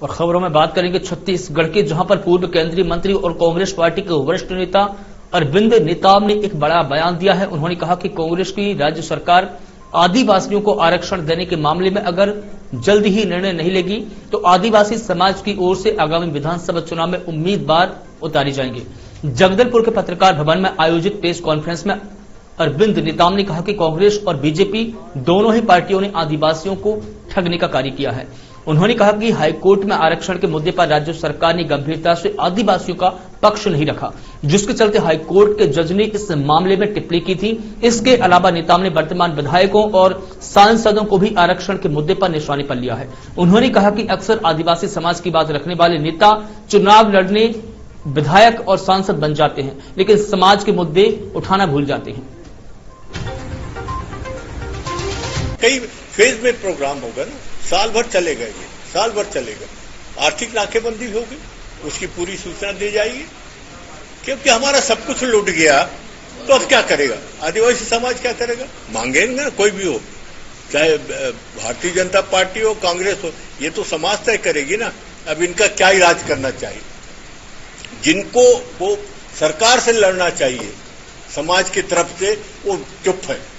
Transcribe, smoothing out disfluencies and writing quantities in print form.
और खबरों में बात करेंगे छत्तीसगढ़ के, जहां पर पूर्व केंद्रीय मंत्री और कांग्रेस पार्टी के वरिष्ठ नेता अरविंद नेताम ने एक बड़ा बयान दिया है। उन्होंने कहा कि कांग्रेस की राज्य सरकार आदिवासियों को आरक्षण देने के मामले में अगर जल्द ही निर्णय नहीं लेगी तो आदिवासी समाज की ओर से आगामी विधानसभा चुनाव में उम्मीदवार उतारे जाएंगे। जगदलपुर के पत्रकार भवन में आयोजित प्रेस कॉन्फ्रेंस में अरविंद नेताम ने कहा कि कांग्रेस और बीजेपी दोनों ही पार्टियों ने आदिवासियों को ठगने का कार्य किया है। उन्होंने कहा कि हाईकोर्ट में आरक्षण के मुद्दे पर राज्य सरकार ने गंभीरता से आदिवासियों का पक्ष नहीं रखा, जिसके चलते हाईकोर्ट के जज ने इस मामले में टिप्पणी की थी। इसके अलावा नेताम ने वर्तमान विधायकों और सांसदों को भी आरक्षण के मुद्दे पर निशाने पर लिया है। उन्होंने कहा कि अक्सर आदिवासी समाज की बात रखने वाले नेता चुनाव लड़ने विधायक और सांसद बन जाते हैं, लेकिन समाज के मुद्दे उठाना भूल जाते हैं। कई फेज में प्रोग्राम होगा ना, साल भर चलेगा, ये साल भर चलेगा। आर्थिक नाकेबंदी होगी, उसकी पूरी सूचना दी जाएगी, क्योंकि हमारा सब कुछ लूट गया तो अब क्या करेगा आदिवासी समाज, क्या करेगा? मांगेंगे ना, कोई भी हो, चाहे भारतीय जनता पार्टी हो, कांग्रेस हो, ये तो समाज तय करेगी ना। अब इनका क्या इलाज करना चाहिए, जिनको वो सरकार से लड़ना चाहिए समाज की तरफ से, वो चुप है।